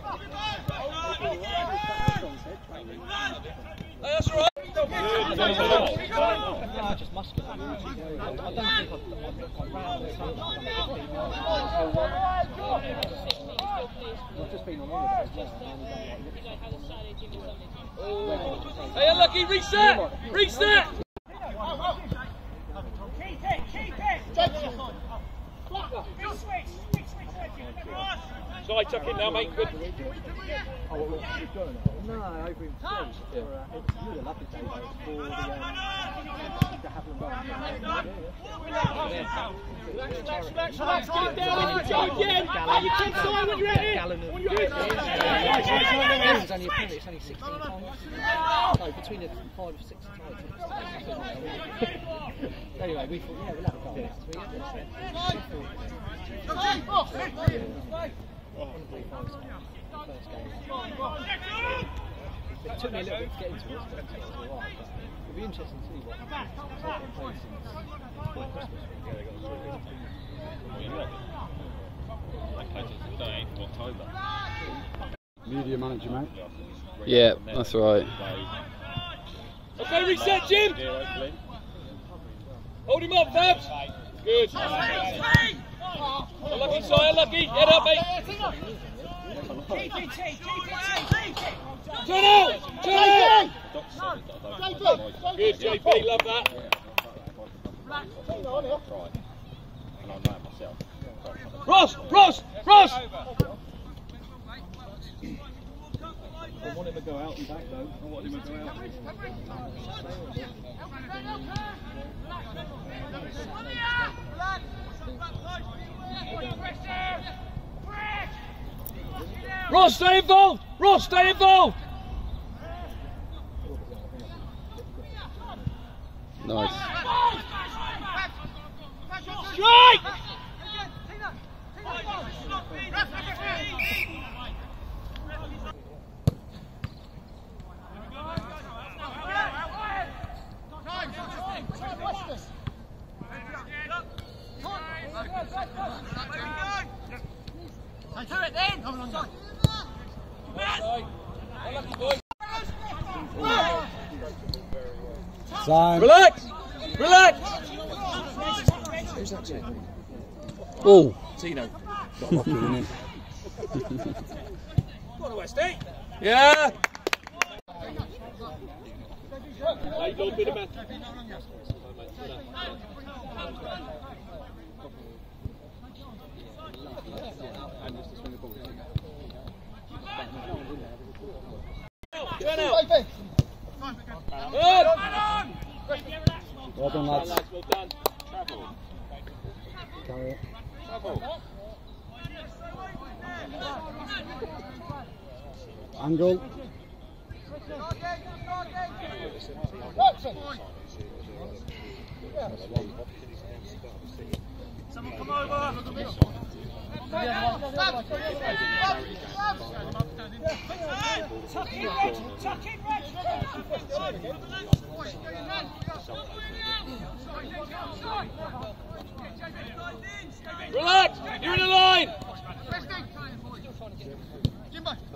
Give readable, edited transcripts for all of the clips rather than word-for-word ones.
That's all right. Just muscular. I don't think I've got round it. I've just been on holiday. Hey, unlucky, reset! Reset! Keep it! Side tuck in now, mate. Good. No, over in France. You would have loved it, Dave, for the Havilland Run. Relax, keep down, go again! You keep sign when you're at it! It's only 16 times. No, between the 5 or 6 times. Anyway, we thought, yeah, we'll have a go on that. It took me a little bit to get into it, but it'll be interesting to see what they've played since before Christmas. Media manager, mate. Yeah, that's right. Okay, reset, Jim! Hold him up, Fabs! Good. Unlucky, Si, unlucky. Head up, mate. Turn out! Turn out! Good, JP, love that. Ross! I want him to go out and back though. I want him to go out. Ross, stay involved! Ross, stay involved! Nice. Strike! Do it then! Relax! Relax! Who's that to? Oh! Tino. Got lucky, didn't he? Go on, West, eh? Yeah! Hey, go, bit of man. Turn out! Good! Well done, lads. Well done. Travel. Carry it. Travel. Angle. Someone come over! Tuck in, Reg! Tuck in, Reg! Relax! You're in the line! Jimbo! Turn!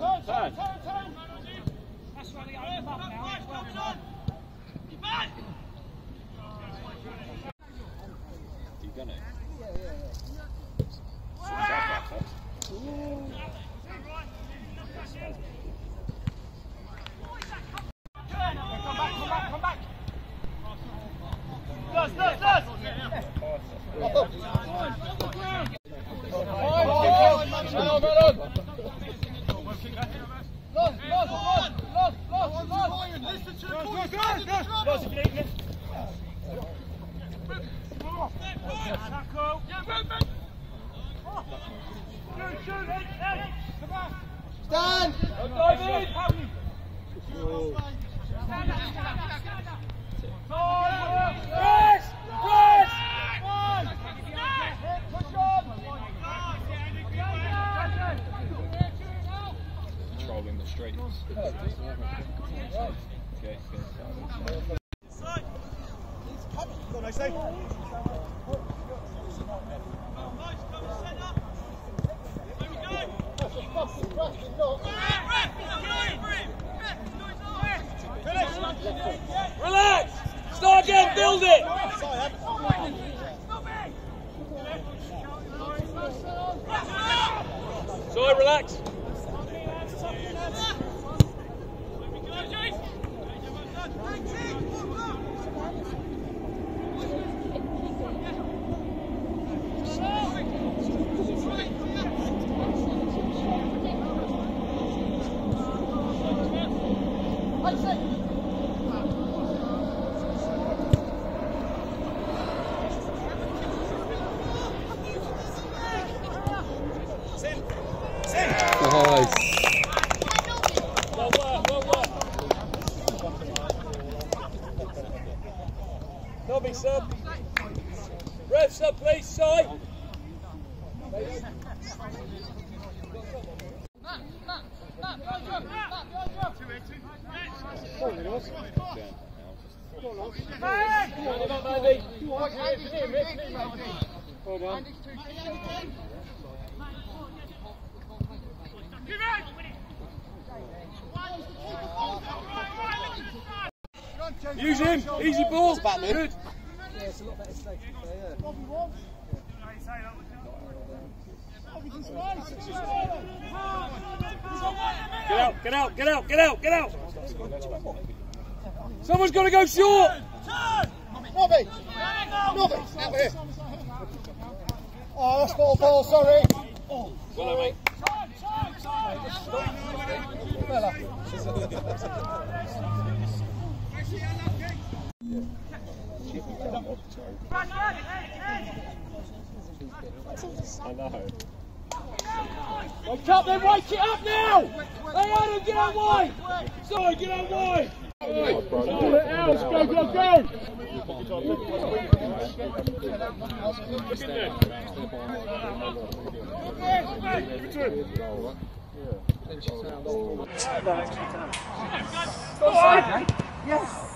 That's right, they open up now. You done it? Come back! Does! Stand! Press! Controlling the streets. Okay, Go on, Steve. Nice. Well work, well work. Nobby sub. Ref sub, please, side. Hold on. Use him, easy ball. Good. Yeah, it's a lot better stage there, Get out, get out, get out, get out, get out. Someone's got to go short. Nobby! Nobby! Out here! Oh, that's not a ball, sorry! Well done, mate. I know. Wake up then, wake it up now! Hey Adam, get out wide! Sorry, get out wide! Pull it out, go, go, go! Yes!